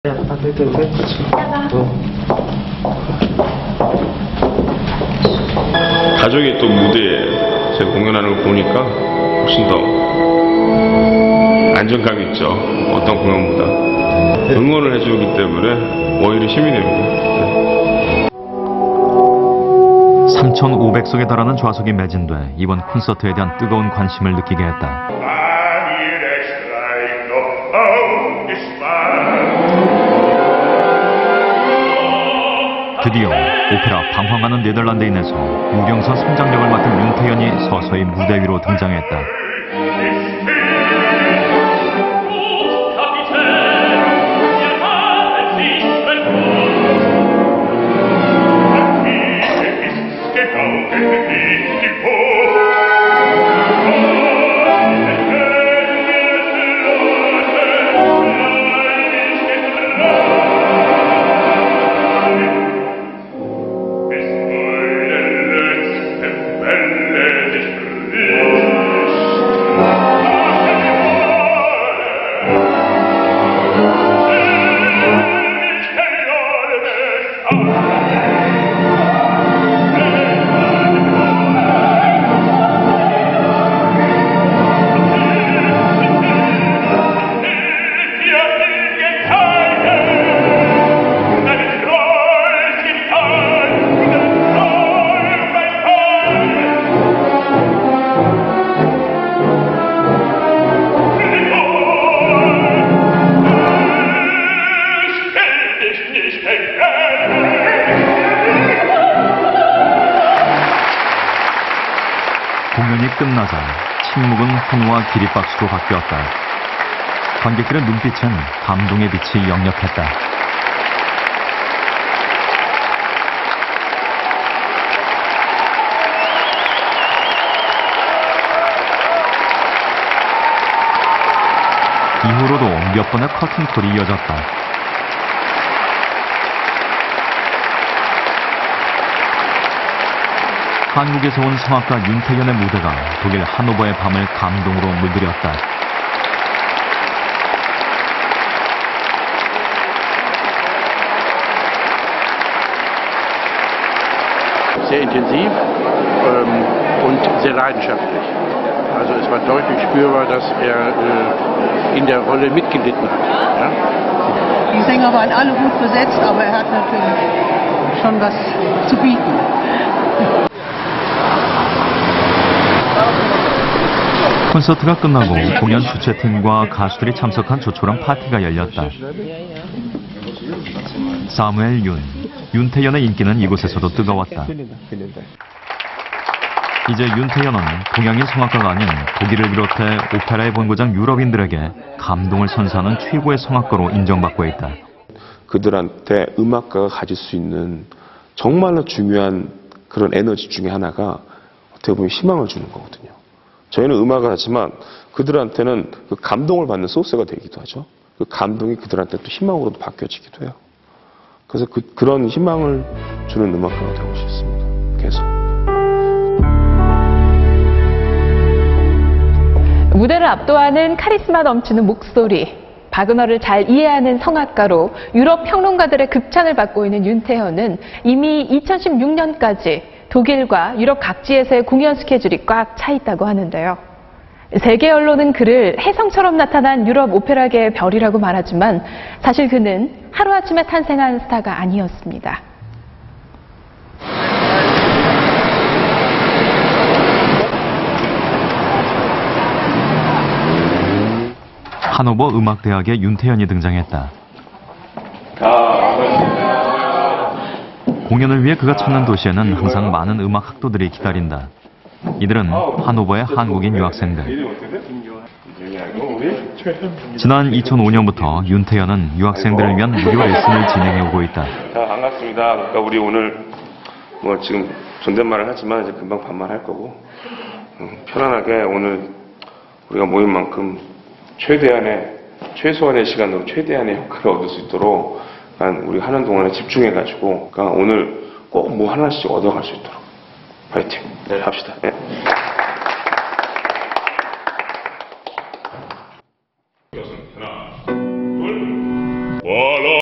가족이 또 무대에 제가 공연하는 걸 보니까 훨씬 더 안정감이 있죠. 어떤 공연보다 응원을 해주기 때문에 오히려 힘이 됩니다. 3,500석에 달하는 좌석이 매진돼 이번 콘서트에 대한 뜨거운 관심을 느끼게 했다. 드디어 오페라 방황하는 네덜란드인에서 유경선 성장역을 맡은 윤태현이 서서히 무대 위로 등장했다. 공연이 끝나자 침묵은 환호와 기립박수로 바뀌었다. 관객들의 눈빛은 감동의 빛이 역력했다. 이후로도 몇 번의 커튼콜이 이어졌다. 한국에서 온 성악가 윤태현의 무대가 독일 하노버의 밤을 감동으로 물들였다. Sehr intensiv und sehr leidenschaftlich. Also es war deutlich spürbar, dass in der Rolle mitgelitten hat. Ja? Die Sänger waren alle gut besetzt, aber er hat natürlich schon was zu bieten. 콘서트가 끝나고 공연 주최팀과 가수들이 참석한 조촐한 파티가 열렸다. 사무엘 윤태현의 인기는 이곳에서도 뜨거웠다. 이제 윤태현은 동양인 성악가가 아닌 독일을 비롯해 오페라의 본고장 유럽인들에게 감동을 선사하는 최고의 성악가로 인정받고 있다. 그들한테 음악가가 가질 수 있는 정말로 중요한 그런 에너지 중에 하나가 어떻게 보면 희망을 주는 거거든요. 저희는 음악을 하지만 그들한테는 그 감동을 받는 소스가 되기도 하죠. 그 감동이 그들한테 또 희망으로도 바뀌어지기도 해요. 그래서 그런 희망을 주는 음악가가 되고 싶습니다. 계속. 무대를 압도하는 카리스마 넘치는 목소리, 바그너를 잘 이해하는 성악가로 유럽 평론가들의 극찬을 받고 있는 윤태현은 이미 2016년까지 독일과 유럽 각지에서의 공연 스케줄이 꽉 차 있다고 하는데요. 세계 언론은 그를 혜성처럼 나타난 유럽 오페라계의 별이라고 말하지만 사실 그는 하루아침에 탄생한 스타가 아니었습니다. 하노버 음악대학의 윤태현이 등장했다. 공연을 위해 그가 찾는 도시에는 항상 많은 음악 학도들이 기다린다. 이들은 하노버의 한국인 유학생들. 지난 2005년부터 윤태현은 유학생들을 위한 무료 레슨을 진행해오고 있다. 반갑습니다. 그러니까 우리 오늘 지금 존댓말을 하지만 이제 금방 반말할 거고 편안하게 오늘 우리가 모인 만큼 최소한의 시간으로 최대한의 효과를 얻을 수 있도록 우리 하는 동안에 집중해가지고 오늘 꼭 뭐 하나씩 얻어갈 수 있도록 파이팅 합시다. 네.